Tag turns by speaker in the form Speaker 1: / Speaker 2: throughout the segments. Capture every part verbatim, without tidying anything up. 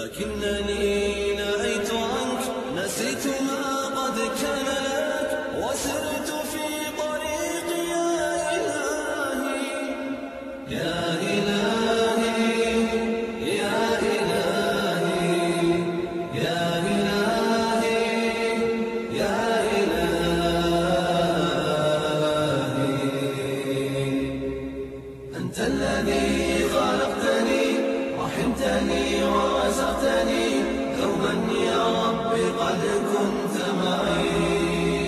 Speaker 1: لكنني نأيت عنك، نسيت ما قد كان لك، وسرت في طريق يا إلهي يا إلهي يا إلهي يا إلهي يا إلهي. أنت الذي خلقتني، رحمتني ورزقتني، دوما يا رب قد كنت معي.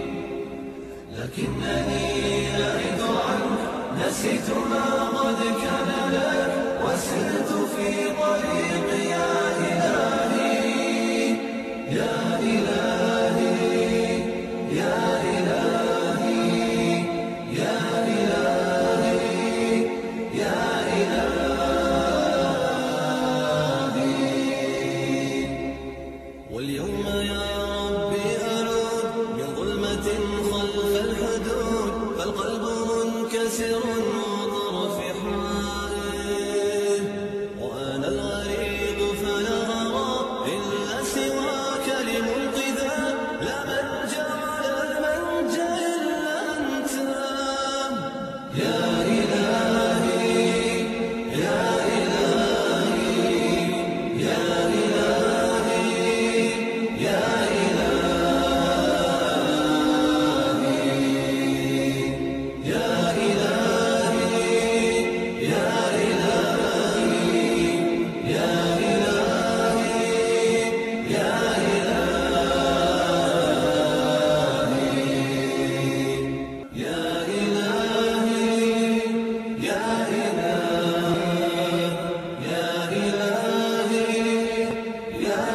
Speaker 1: لكنني نأيت عنك، نسيت ما قد كان لك، وسرت في طريق يا إلهي يا إلهي يا إلهي يا إلهي يا إلهي. واليوم يا ربي ألوذ من ظلمة خلف الحدود، فالقلب منكسر وطرف حائر، وأنا الغريق فلا أرى إلا سواك لمنقذا، لا منجا ولا منجا إلا أنت يا إلهي يا إلهي يا إلهي يا إلهي يا إلهي يا إلهي يا إلهي يا إلهي يا إلهي يا إلهي يا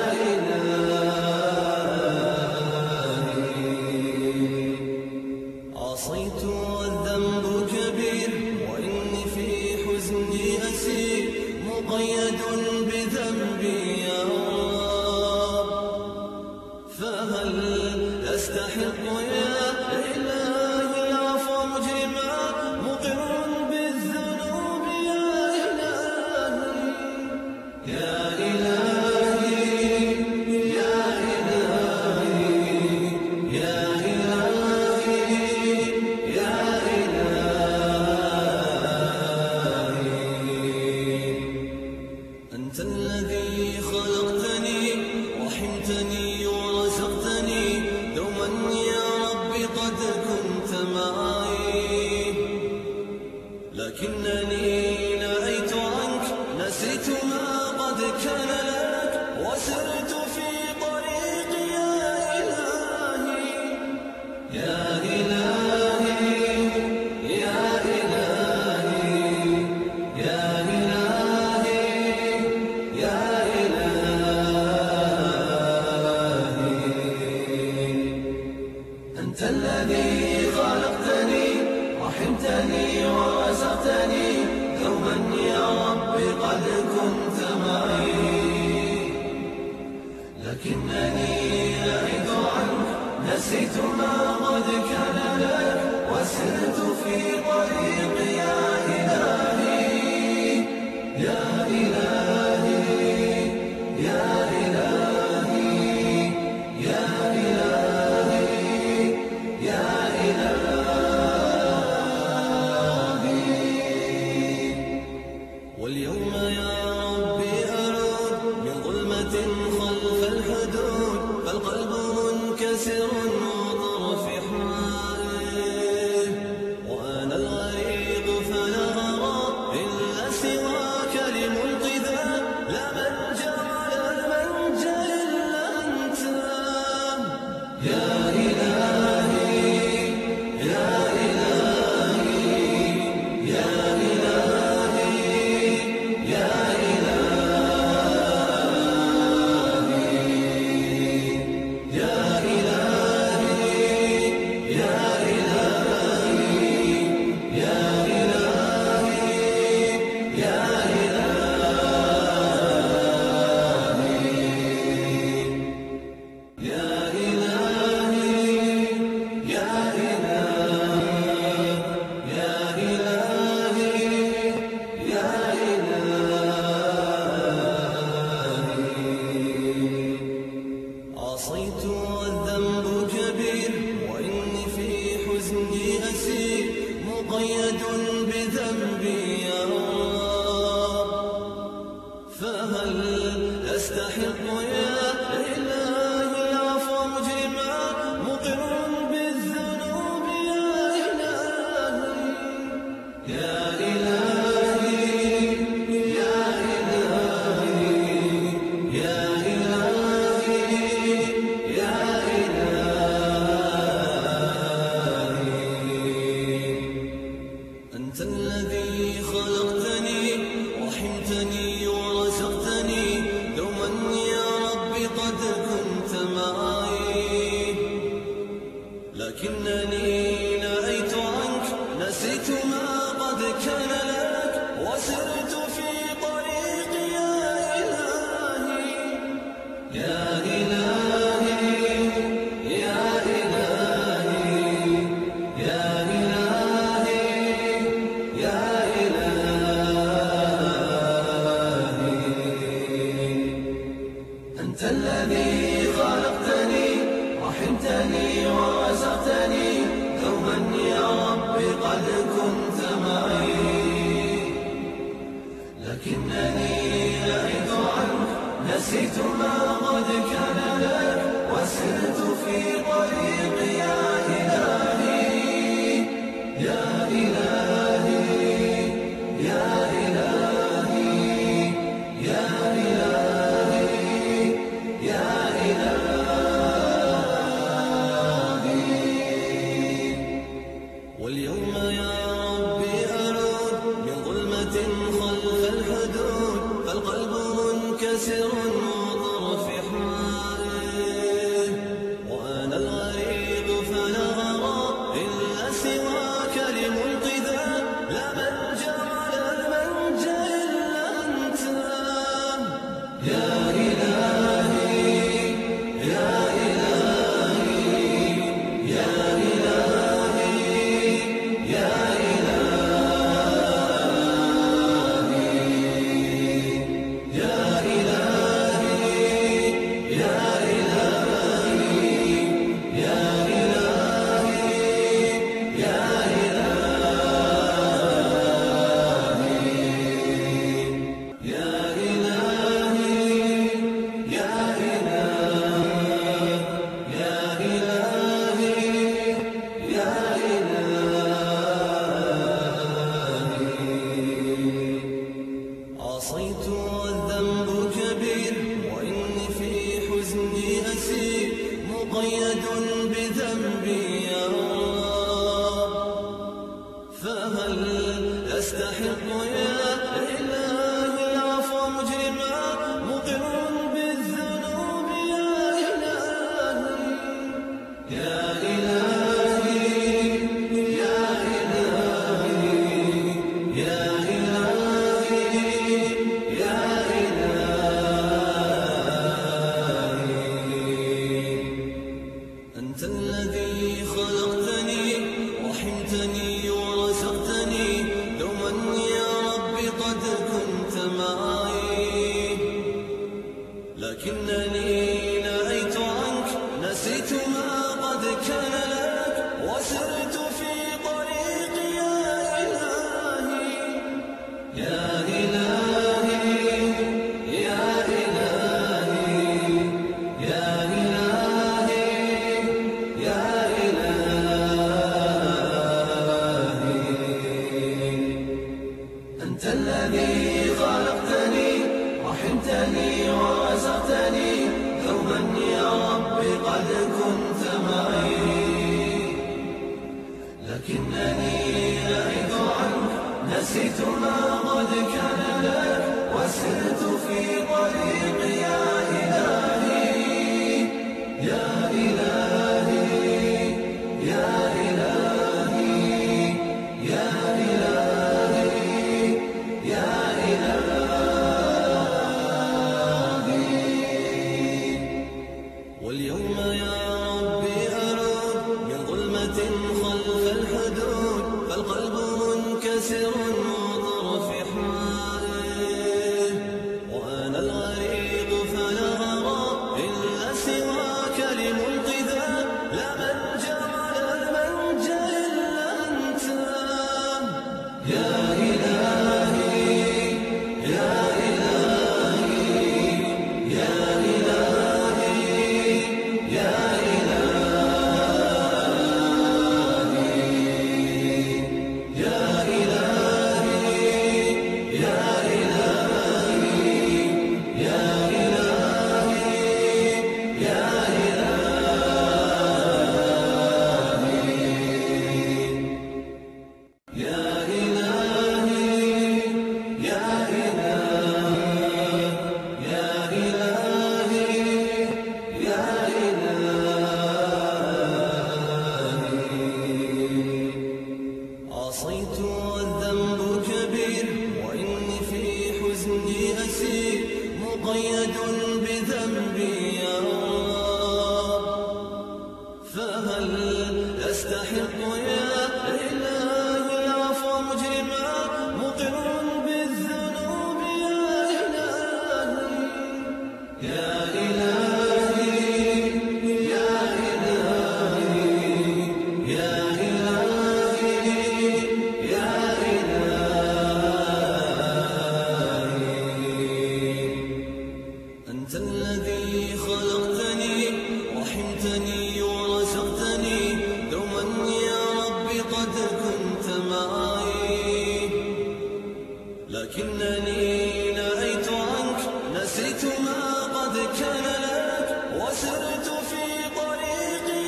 Speaker 1: إلهي. عصيت والذنب كبير، وإني في حزني أسير، مقيد بذنبي يا رب، فهل أستحق يا إلهي العفو مجرما، مقر بالذنوب يا إلهي يا إلهي يا إلهي يا إلهي يا إلهي. أنت الذي خلقتني، رحمتني ورزقتني، دوما يا رب قد كنت معي. لكنني نأيت عنك، نسيت ما قد كان لك، وسرت في طريق يا إلهي يا إلهي يا إلهي يا إلهي يا إلهي. أنت الذي خلقتني، رحمتني ورزقتني، دوما يا رب قد كنت معي. لكنني نأيت عنك، نسيت ما قد كان لك، وسرت في طريق يا إلهي يا إلهي يا إلهي يا إلهي يا إلهي. واليوم يا ربي ألوذ من ظلمة خلف الحدود، فالقلب منكسر وطرف حائر، وأنا الغريق فلا أرى إلا سواك لمنقذا، لا منجا ولا منجا إلا أنت يا إلهي يا إلهي يا إلهي يا إلهي يا إلهي فهل يستحق يا إلهي العفو مجرما مقر بالذنوب يا إلهي يا إلهي يا إلهي يا إلهي أنت الذي خلقتني رحمتني ورزقتني دوما يا رب قد كنت معي لكنني نأيت عنك نسيت ما قد كان لك وسرت في طريق يا إلهي يا إلهي يا إلهي يا إلهي يا إلهي أنت الذي خلقتني رحمتني ورزقتني دوما يا رب قد كنت معي لكنني نأيت عنك نسيت ما قد كان لك وسرت في طريق يا إلهي يا إلهي يا إلهي يا إلهي يا إلهي واليوم يا ربي أرود من ظلمة خلف الحدود فالقلب منكسر وطرف حائر وأنا الغريب فلا أرى إلا سواك لمنقذا لا منجا ولا المنجا إلا أنت يا إلهي يا إلهي يا إلهي يا إلهي يا إلهي يا إلهي يا إلهي يا إلهي يا إلهي يا إلهي يا إلهي عصيت والذنب كبير وإني في حزني أسير مقيد بذنبي يا الله فهل يستحق يا إلهي العفو مجرما مقر بالذنوب يا إلهي يا إلهي يا إلهي يا إلهي أنت الذي خلقتني رحمتني ورزقتني دوما يا رب قد كنت معي لكنني نأيت عنك نسيت ما قد كان لك وسرت في طريق يا إلهي يا إلهي يا إلهي يا إلهي يا إلهي أنت الذي خلقتني رحمتني ورزقتني دوما يا رب قد كنت معي لكنني نأيت عنك نسيت ما قد كان لك وسرت في طريق يا إلهي يا إلهي يا إلهي يا إلهي يا إلهي واليوم يا ربي أرود من ظلمة خلف الحدود فالقلب منكسر وطرف بذنبي يا رب، فهل أستحق يا إلهي العفو مجرما مقر بالذنوب يا إلهي يا إلهي يا إلهي يا إلهي أنت الذي خلقتني رحمتني ورزقتني دوما يا رب قد كنت معي، لكنني نأيت عنك نسيت ما قد كان لك وسرت في طريقي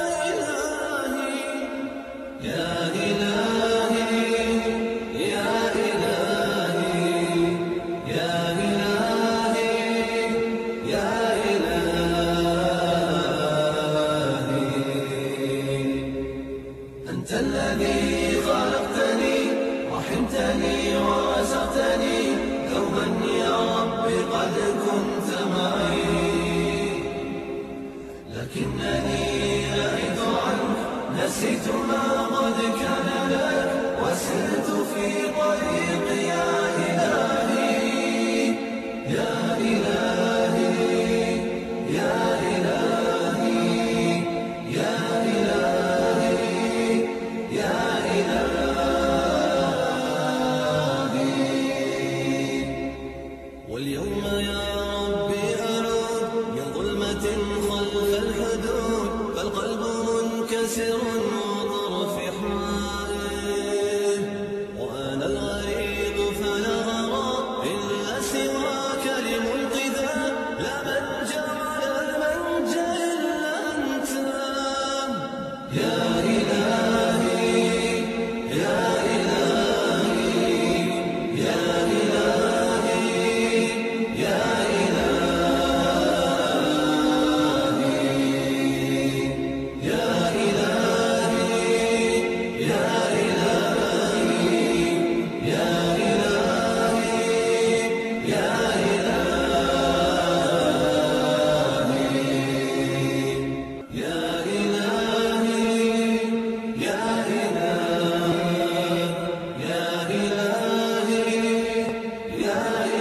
Speaker 1: يا إلهي يا إلهي يا إلهي يا إلهي يا إلهي أنت الذي خلقتني رحمتني ورزقتني دوما يا رب قد كنت معي، لكنني نأيت عنك نسيت ما قد كان لك وسرت في طريقي يا إلهي يا إلهي يا إلهي يا إلهي يا إلهي واليوم يا ربي أرود من ظلمة خلف الحدود فالقلب منكسر وطرف حائل، وأنا الغريق فلا أرى إلا سواك لمنقذا لا منجا ولا منجا إلا أنت يا إلهي يا إلهي يا إلهي يا إلهي يا إلهي يا إلهي يا إلهي يا إلهي يا إلهي يا إلهي يا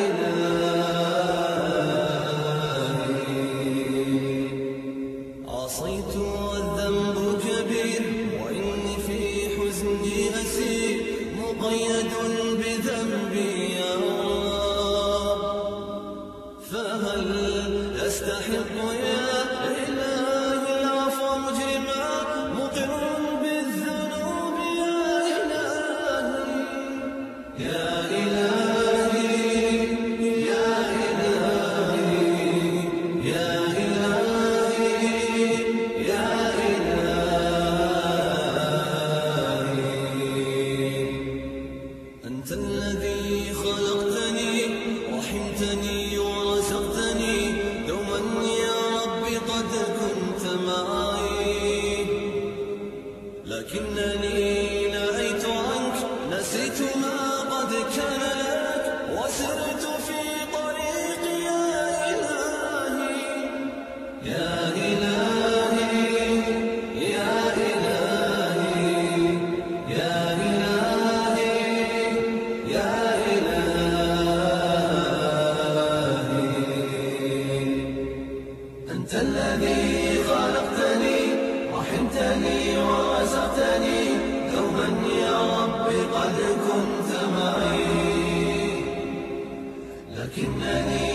Speaker 1: إلهي عصيت والذنب كبير وإني في حزني أسير مقيد بذنبي يا رب، فهل أستحق يا إلهي العفو مجرما مقر بالذنوب يا إلهي يا إلهي يا إلهي يا إلهي أنت الذي خلقتني رحمتني ورزقتني دوما يا رب قد كنت معي، لكنني نأيت عنك نسيت ما قد كان لك وسرت في طريقي يا إلهي يا إلهي يا إلهي يا إلهي أنت الذي خلقتني رحمتني ورزقتني دوما يا رب قد كنت معي، لكنني